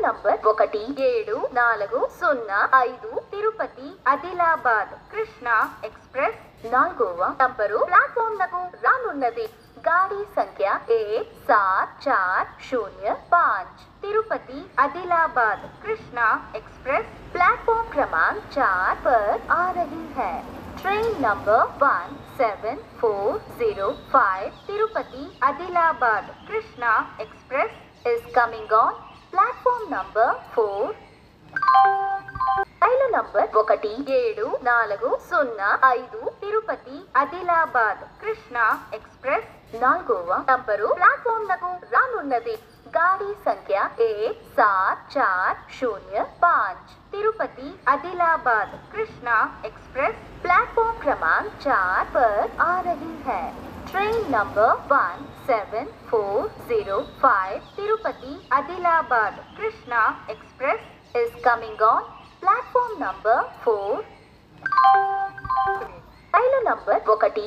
Number 1740 Tirupati Adilabad Krishna express 4వ number platform నకు రానున్నది. गाड़ी संख्या 17405 तिरुपति आदिलाबाद कृष्णा एक्सप्रेस प्लेटफॉर्म क्रमांक 4 पर आ रही है। Train number 17405 Tirupati Adilabad Krishna express is coming on platform number 4. రైలు నంబర్ 1740 తిరుపతి ఆదిలాబాద్ కృష్ణ ఎక్స్ప్రెస్ 4వ నంబరు ప్లాట్ఫామ్ నకు రానున్నది. गाड़ी संख्या 17405 तिरुपति आदिलाबाद कृष्णा एक्सप्रेस प्लेटफॉर्म क्रमांक 4 पर आ रही है। Train number 17405 Tirupati Adilabad Krishna express is coming on platform number 4. రైలు నంబర్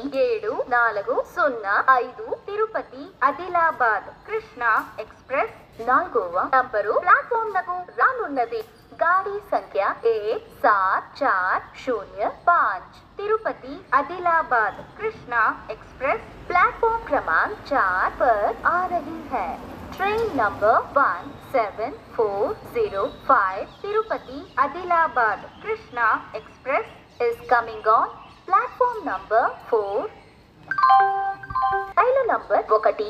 1740 తిరుపతి ఆదిలాబాద్ కృష్ణ ఎక్స్ప్రెస్ 4వ నంబరు ప్లాట్ఫామ్ నకు రానున్నది. गाड़ी संख्या 17405 तिरुपति आदिलाबाद कृष्णा एक्सप्रेस प्लेटफॉर्म क्रमांक 4 पर आ रही है। Train number 17405 Tirupati Adilabad Krishna express is coming on platform number 4. రైలు నంబర్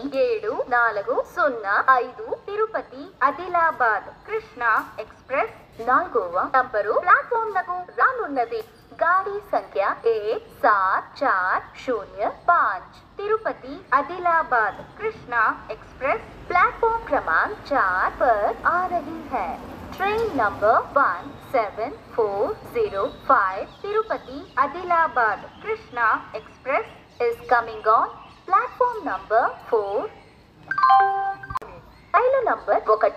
1740 తిరుపతి ఆదిలాబాద్ కృష్ణ ఎక్స్ప్రెస్ 4వ నంబరు ప్లాట్ఫామ్ నకు రానున్నది. गाड़ी संख्या 17405 तिरुपति आदिलाबाद कृष्णा एक्सप्रेस प्लेटफॉर्म क्रमांक 4 पर आ रही है। Train number 17405 Tirupati Adilabad Krishna express is coming on platform number 4. రైలు నంబర్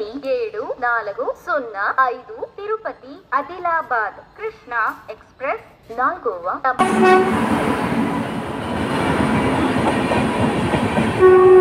1740 తిరుపతి ఆదిలాబాద్ కృష్ణ ఎక్స్ప్రెస్ 4వ